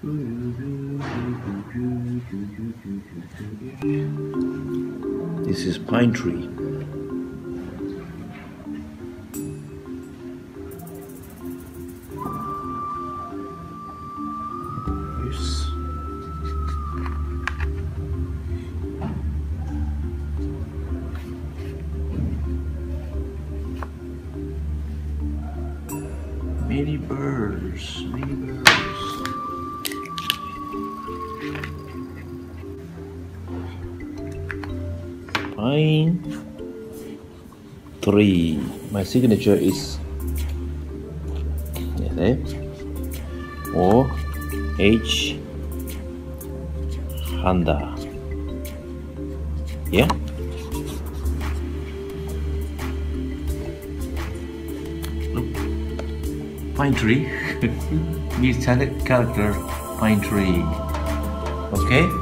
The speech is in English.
This is pine tree. Yes. Many birds, many birds. Pine tree. My signature is O.H. Handa. Yeah. Look, pine tree. Metallic character, pine tree. Okay.